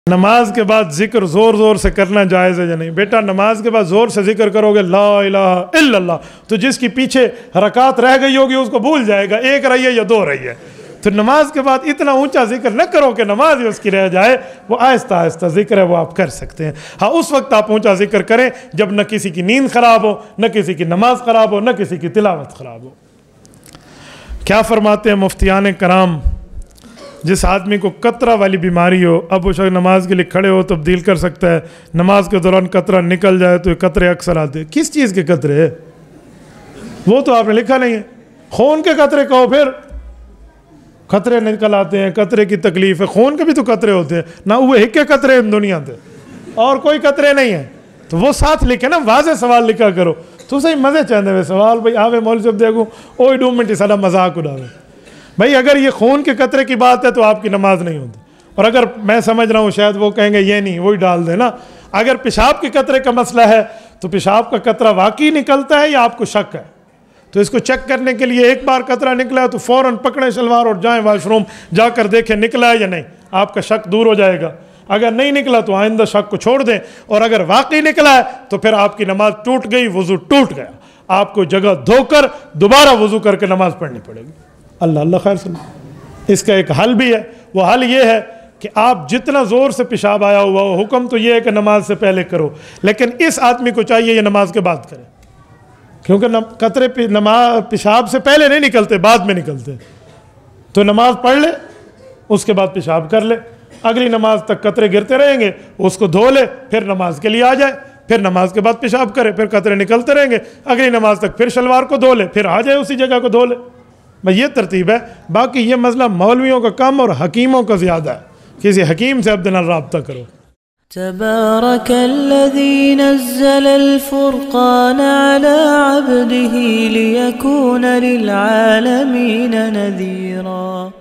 نماز کے بعد ذکر زور زور سے کرنا جائز ہے یا نہیں؟ بیٹا نماز کے بعد زور سے ذکر کرو گے لا الہ الا اللہ تو جس کی پیچھے رکعت رہ گئی ہوگی اس کو بھول جائے گا ایک رہی ہے یا دو رہی ہے. تو نماز کے بعد اتنا اونچا ذکر نہ کرو کہ نماز ہی اس کی رہ جائے. وہ آہستہ آہستہ ذکر ہے وہ آپ کر سکتے ہیں. ہاں اس وقت آپ اونچا ذکر کریں جب نہ کسی کی نیند خراب ہو، نہ کسی کی نماز خراب ہو، نہ کسی کی تلاوت خراب ہو. کیا فرماتے ہیں مفتیان کرام؟ جس آدمی کو قطرہ والی بیماری ہو، اب وہ شخص نماز کے لیے کھڑے ہو تبدیل کر سکتا ہے، نماز کے دوران قطرہ نکل جائے تو یہ قطرے اکثر آتے ہیں. کس چیز کے قطرے ہے؟ وہ تو آپ نے لکھا نہیں ہے. خون کے قطرے کہو، پھر قطرے نکل آتے ہیں، قطرے کی تکلیف ہے. خون کے بھی تو قطرے ہوتے ہیں نہ، وہ ایک کے قطرے ہیں دنیا تے اور کوئی قطرے نہیں ہیں. تو وہ ساتھ لکھے نا، واضح سوال لکھا کرو. تو صحیح مزے چاہتے ہوئے سوال بھائی آوے مول صاحب دیکھو اوئی 2 منٹ سارا مذاق اڑاوے. بھائی اگر یہ خون کے قطرے کی بات ہے تو آپ کی نماز نہیں ہوتی. اور اگر میں سمجھ رہا ہوں شاید وہ کہیں گے یہ نہیں، وہی ڈال دیں نا. اگر پیشاب کے قطرے کا مسئلہ ہے تو پیشاب کا قطرہ واقعی نکلتا ہے یا آپ کو شک ہے؟ تو اس کو چیک کرنے کے لیے ایک بار قطرہ نکلا ہے تو فوراً پکڑیں شلوار اور جائیں واش روم جا کر دیکھیں نکلا ہے یا نہیں. آپ کا شک دور ہو جائے گا. اگر نہیں نکلا تو آئندہ شک کو چھوڑ دیں. اور اگر واقعی نکلا ہے تو پھر آپ کی نماز ٹوٹ گئی، وضو ٹوٹ گیا. آپ کو جگہ دھو کر دوبارہ وضو کر کے نماز پڑھنی پڑے گی. اللہ خیر سنو. اس کا ایک حل بھی ہے. وہ حل یہ ہے کہ آپ جتنا زور سے پیشاب آیا ہوا ہو، حکم تو یہ ہے کہ نماز سے پہلے کرو، لیکن اس آدمی کو چاہیے یہ نماز کے بعد کرے، کیونکہ قطرے پیشاب سے پہلے نہیں نکلتے، بعد میں نکلتے. تو نماز پڑھ لے، اس کے بعد پیشاب کر لے. اگلی نماز تک قطرے گرتے رہیں گے، اس کو دھو لے، پھر نماز کے لیے آ جائے، پھر نماز کے بعد پیشاب کرے، پھر قطرے نکلتے رہیں گے. اگلی نماز تک پھر شلوار کو دھو لے، پھر آ جائے اسی جگہ کو دھو لے. بھئی یہ ترتیب ہے. باقی یہ مسئلہ مولویوں کا کم اور حکیموں کا زیادہ ہے. کسی حکیم سے عبداللہ رابطہ کرو. تبارك الذي نزل الفرقان على عبده ليكون للعالمين نذيرا.